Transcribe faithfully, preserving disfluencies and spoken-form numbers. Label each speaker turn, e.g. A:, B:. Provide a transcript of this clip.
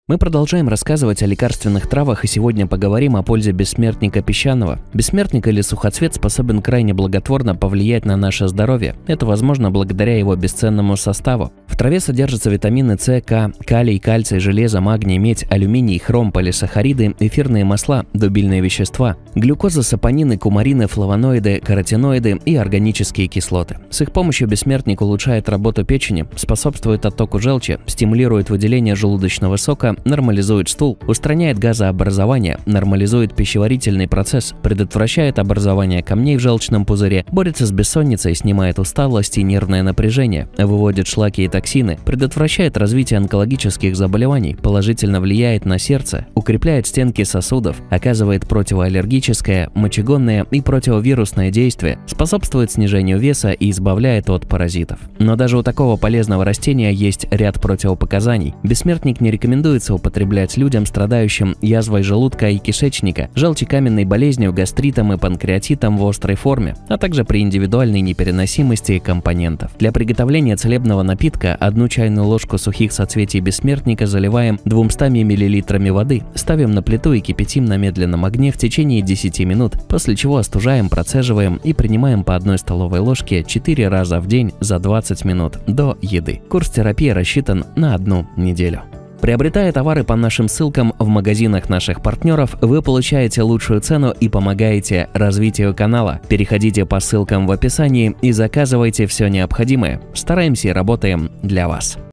A: Мы продолжаем рассказывать о лекарственных травах, и сегодня поговорим о пользе бессмертника песчаного. Бессмертник или сухоцвет способен крайне благотворно повлиять на наше здоровье. Это возможно благодаря его бесценному составу. В траве содержатся витамины С, К, калий, кальций, железо, магний, медь, алюминий, хром, полисахариды, эфирные масла, дубильные вещества, глюкоза, сапонины, кумарины, флавоноиды, каротиноиды и органические кислоты. С их помощью бессмертник улучшает работу печени, способствует оттоку желчи, стимулирует выделение желудочного сока, нормализует стул, устраняет газообразование, нормализует пищеварительный процесс, предотвращает образование камней в желчном пузыре, борется с бессонницей, снимает усталость и нервное напряжение, выводит шлаки и токсины, предотвращает развитие онкологических заболеваний, положительно влияет на сердце, укрепляет стенки сосудов, оказывает противоаллергическое, мочегонное и противовирусное действие, способствует снижению веса и избавляет от паразитов. Но даже у такого полезного растения есть ряд противопоказаний. Бессмертник не рекомендуется употреблять людям, страдающим язвой желудка и кишечника, желчекаменной болезнью, гастритом и панкреатитом в острой форме, а также при индивидуальной непереносимости компонентов. Для приготовления целебного напитка одну чайную ложку сухих соцветий бессмертника заливаем двумястами миллилитрами воды, ставим на плиту и кипятим на медленном огне в течение десяти минут, после чего остужаем, процеживаем и принимаем по одной столовой ложке четыре раза в день за двадцать минут до еды. Курс терапии рассчитан на одну неделю. Приобретая товары по нашим ссылкам в магазинах наших партнеров, вы получаете лучшую цену и помогаете развитию канала. Переходите по ссылкам в описании и заказывайте все необходимое. Стараемся и работаем для вас.